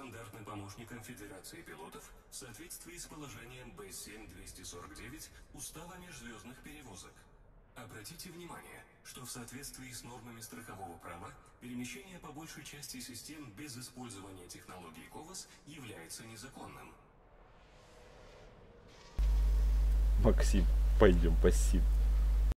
стандартным помощником Федерации пилотов в соответствии с положением Б-7-249 Устава межзвездных перевозок. Обратите внимание, что в соответствии с нормами страхового права, перемещение по большей части систем без использования технологий КОВАС является незаконным. Максим, пойдем посидим.